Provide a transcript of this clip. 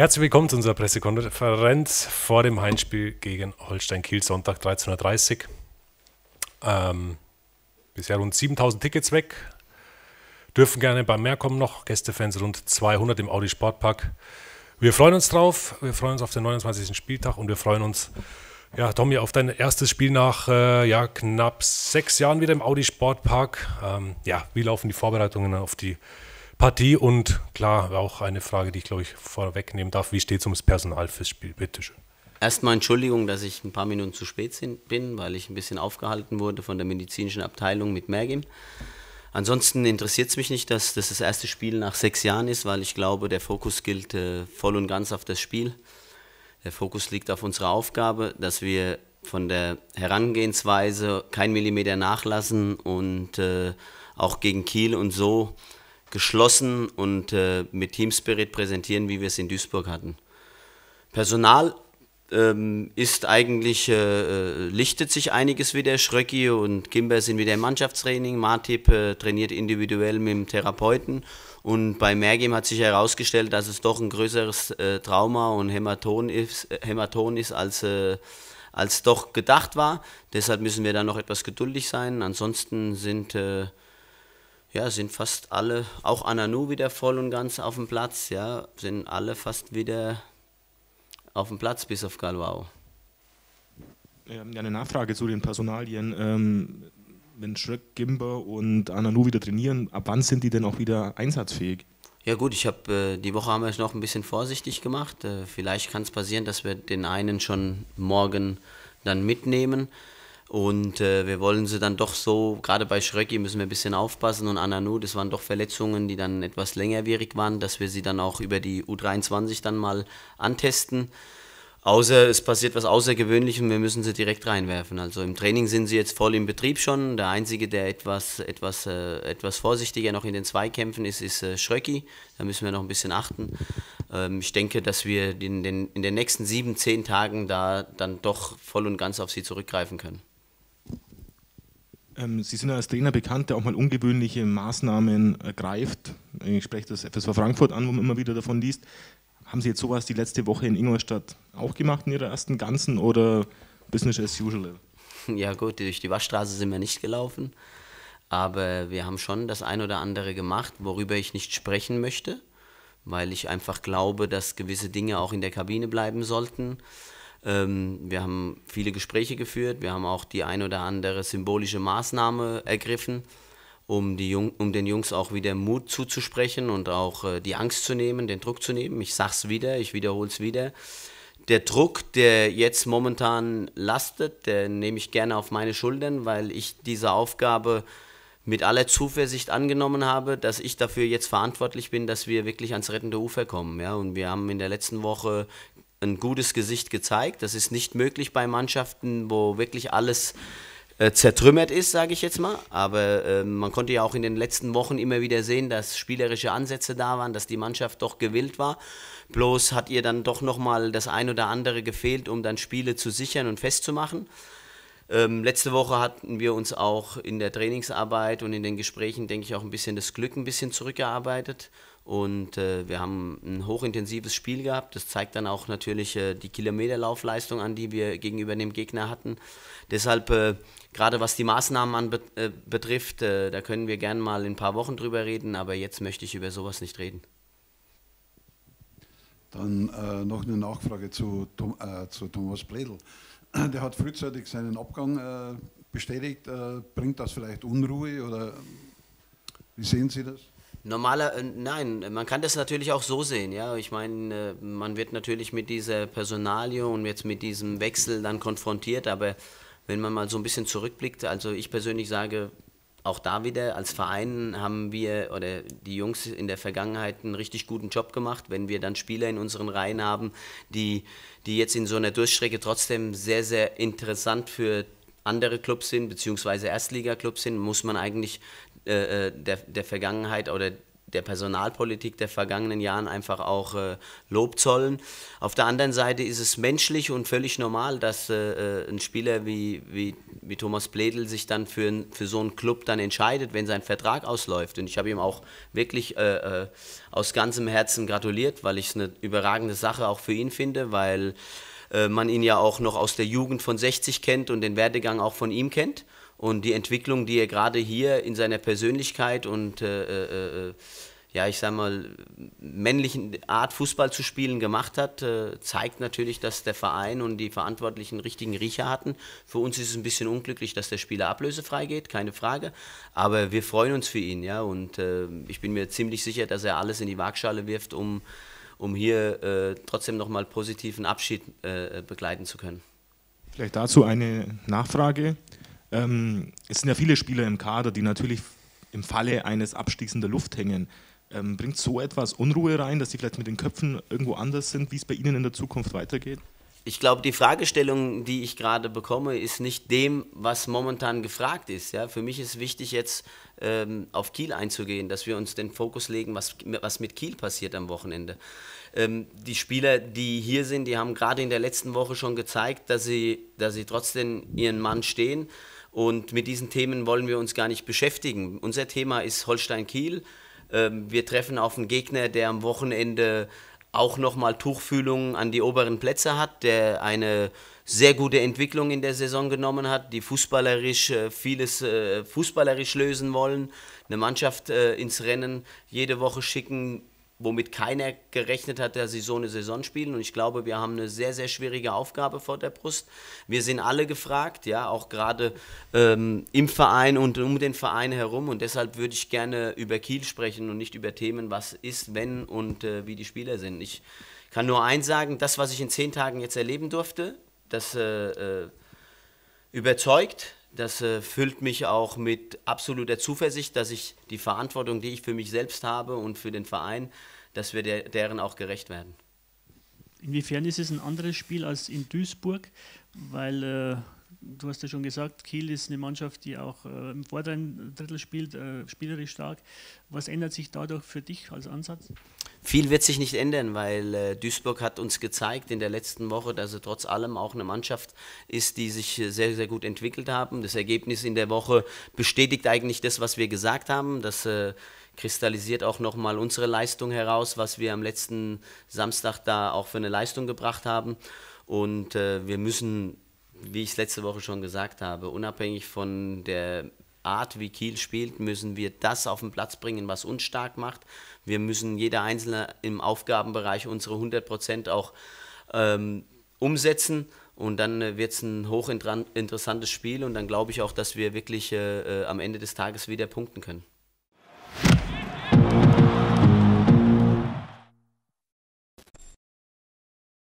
Herzlich willkommen zu unserer Pressekonferenz vor dem Heimspiel gegen Holstein Kiel, Sonntag 13:30 Uhr. Bisher rund 7.000 Tickets weg. Dürfen gerne beim mehr kommen noch. Gästefans rund 200 im Audi Sportpark. Wir freuen uns drauf. Wir freuen uns auf den 29. Spieltag und wir freuen uns, ja, Tommy, auf dein erstes Spiel nach knapp 6 Jahren wieder im Audi Sportpark. Wie laufen die Vorbereitungen auf die Partie? Und klar, auch eine Frage, die ich, glaube ich, vorwegnehmen darf. Wie steht es ums Personal fürs Spiel? Bitte schön. Erstmal Entschuldigung, dass ich ein paar Minuten zu spät bin, weil ich ein bisschen aufgehalten wurde von der medizinischen Abteilung mit Mergim. Ansonsten interessiert es mich nicht, dass das erste Spiel nach 6 Jahren ist, weil ich glaube, der Fokus gilt voll und ganz auf das Spiel. Der Fokus liegt auf unserer Aufgabe, dass wir von der Herangehensweise kein Millimeter nachlassen und auch gegen Kiel und so geschlossen und mit Teamspirit präsentieren, wie wir es in Duisburg hatten. Personal ist eigentlich, lichtet sich einiges wieder. Schröcki und Kimber sind wieder im Mannschaftstraining. Martip trainiert individuell mit dem Therapeuten. Und bei Mergim hat sich herausgestellt, dass es doch ein größeres Trauma und Hämatom ist, als doch gedacht war. Deshalb müssen wir da noch etwas geduldig sein. Ansonsten sind fast alle, auch Ananu wieder voll und ganz auf dem Platz. Ja, sind alle fast wieder auf dem Platz, bis auf Galvao. Eine Nachfrage zu den Personalien. Wenn Schröck, Gimber und Ananu wieder trainieren, ab wann sind die denn auch wieder einsatzfähig? Ja gut, die Woche haben wir es noch ein bisschen vorsichtig gemacht. Vielleicht kann es passieren, dass wir den einen schon morgen dann mitnehmen. Und wir wollen sie dann doch so, gerade bei Schröcki müssen wir ein bisschen aufpassen und Ananu, das waren doch Verletzungen, die dann etwas längerwierig waren, dass wir sie dann auch über die U23 dann mal antesten. Außer es passiert was Außergewöhnliches und wir müssen sie direkt reinwerfen. Also im Training sind sie jetzt voll im Betrieb schon. Der Einzige, der etwas vorsichtiger noch in den Zweikämpfen ist Schröcki. Da müssen wir noch ein bisschen achten. Ich denke, dass wir in den nächsten 7-10 Tagen da dann doch voll und ganz auf sie zurückgreifen können. Sie sind als Trainer bekannt, der auch mal ungewöhnliche Maßnahmen ergreift. Ich spreche das FSV Frankfurt an, wo man immer wieder davon liest. Haben Sie jetzt sowas die letzte Woche in Ingolstadt auch gemacht in Ihrer ersten Ganzen oder Business as usual? Ja gut, durch die Waschstraße sind wir nicht gelaufen, aber wir haben schon das ein oder andere gemacht, worüber ich nicht sprechen möchte, weil ich einfach glaube, dass gewisse Dinge auch in der Kabine bleiben sollten. Wir haben viele Gespräche geführt, wir haben auch die ein oder andere symbolische Maßnahme ergriffen, um den Jungs auch wieder Mut zuzusprechen und auch die Angst zu nehmen, den Druck zu nehmen. Ich sag's wieder, ich wiederhole es wieder. Der Druck, der jetzt momentan lastet, den nehme ich gerne auf meine Schultern, weil ich diese Aufgabe mit aller Zuversicht angenommen habe, dass ich dafür jetzt verantwortlich bin, dass wir wirklich ans rettende Ufer kommen. Ja? Und wir haben in der letzten Woche ein gutes Gesicht gezeigt. Das ist nicht möglich bei Mannschaften, wo wirklich alles zertrümmert ist, sage ich jetzt mal. Aber man konnte ja auch in den letzten Wochen immer wieder sehen, dass spielerische Ansätze da waren, dass die Mannschaft doch gewillt war. Bloß hat ihr dann doch nochmal das ein oder andere gefehlt, um dann Spiele zu sichern und festzumachen. Letzte Woche hatten wir uns auch in der Trainingsarbeit und in den Gesprächen, denke ich, auch ein bisschen das Glück ein bisschen zurückgearbeitet. Und wir haben ein hochintensives Spiel gehabt. Das zeigt dann auch natürlich die Kilometerlaufleistung an, die wir gegenüber dem Gegner hatten. Deshalb, gerade was die Maßnahmen betrifft, da können wir gerne mal in ein paar Wochen drüber reden, aber jetzt möchte ich über sowas nicht reden. Dann noch eine Nachfrage zu Thomas Bledl. Der hat frühzeitig seinen Abgang bestätigt. Bringt das vielleicht Unruhe oder wie sehen Sie das? Nein, man kann das natürlich auch so sehen, ja. Ich meine, man wird natürlich mit dieser Personalie und jetzt mit diesem Wechsel dann konfrontiert, aber wenn man mal so ein bisschen zurückblickt, also ich persönlich sage, auch da wieder, als Verein haben wir oder die Jungs in der Vergangenheit einen richtig guten Job gemacht, wenn wir dann Spieler in unseren Reihen haben, die jetzt in so einer Durchstrecke trotzdem sehr, sehr interessant für andere Clubs sind, beziehungsweise Erstliga-Clubs sind, muss man eigentlich der Vergangenheit oder der Personalpolitik der vergangenen Jahren einfach auch Lob zollen. Auf der anderen Seite ist es menschlich und völlig normal, dass ein Spieler wie Thomas Bledl sich dann für so einen Club dann entscheidet, wenn sein Vertrag ausläuft. Und ich habe ihm auch wirklich aus ganzem Herzen gratuliert, weil ich es eine überragende Sache auch für ihn finde, weil man ihn ja auch noch aus der Jugend von 60 kennt und den Werdegang auch von ihm kennt. Und die Entwicklung, die er gerade hier in seiner Persönlichkeit und ja, ich sag mal, männlichen Art Fußball zu spielen gemacht hat, zeigt natürlich, dass der Verein und die Verantwortlichen richtigen Riecher hatten. Für uns ist es ein bisschen unglücklich, dass der Spieler ablösefrei geht, keine Frage. Aber wir freuen uns für ihn, ja. Und ich bin mir ziemlich sicher, dass er alles in die Waagschale wirft, um hier trotzdem nochmal positiven Abschied begleiten zu können. Vielleicht dazu eine Nachfrage. Es sind ja viele Spieler im Kader, die natürlich im Falle eines Abstiegs in der Luft hängen. Bringt so etwas Unruhe rein, dass sie vielleicht mit den Köpfen irgendwo anders sind, wie es bei Ihnen in der Zukunft weitergeht? Ich glaube, die Fragestellung, die ich gerade bekomme, ist nicht dem, was momentan gefragt ist. Ja? Für mich ist wichtig, jetzt auf Kiel einzugehen, dass wir uns den Fokus legen, was mit Kiel passiert am Wochenende. Die Spieler, die hier sind, die haben gerade in der letzten Woche schon gezeigt, dass sie trotzdem ihren Mann stehen. Und mit diesen Themen wollen wir uns gar nicht beschäftigen. Unser Thema ist Holstein-Kiel. Wir treffen auf einen Gegner, der am Wochenende auch nochmal Tuchfühlung an die oberen Plätze hat, der eine sehr gute Entwicklung in der Saison genommen hat, die fußballerisch vieles fußballerisch lösen wollen, eine Mannschaft ins Rennen jede Woche schicken, womit keiner gerechnet hat, dass sie so eine Saison spielen. Und ich glaube, wir haben eine sehr, sehr schwierige Aufgabe vor der Brust. Wir sind alle gefragt, ja, auch gerade im Verein und um den Verein herum. Und deshalb würde ich gerne über Kiel sprechen und nicht über Themen, was ist, wenn und wie die Spieler sind. Ich kann nur eins sagen, das, was ich in 10 Tagen jetzt erleben durfte, das überzeugt. Das füllt mich auch mit absoluter Zuversicht, dass ich die Verantwortung, die ich für mich selbst habe und für den Verein, dass wir deren auch gerecht werden. Inwiefern ist es ein anderes Spiel als in Duisburg? Weil du hast ja schon gesagt, Kiel ist eine Mannschaft, die auch im vorderen Drittel spielt, spielerisch stark. Was ändert sich dadurch für dich als Ansatz? Viel wird sich nicht ändern, weil Duisburg hat uns gezeigt in der letzten Woche, dass er trotz allem auch eine Mannschaft ist, die sich sehr, sehr gut entwickelt haben. Das Ergebnis in der Woche bestätigt eigentlich das, was wir gesagt haben. Das kristallisiert auch nochmal unsere Leistung heraus, was wir am letzten Samstag da auch für eine Leistung gebracht haben. Und wir müssen, wie ich es letzte Woche schon gesagt habe, unabhängig von der Art, wie Kiel spielt, müssen wir das auf den Platz bringen, was uns stark macht. Wir müssen jeder Einzelne im Aufgabenbereich unsere 100% auch umsetzen und dann wird es ein hochinteressantes Spiel und dann glaube ich auch, dass wir wirklich am Ende des Tages wieder punkten können.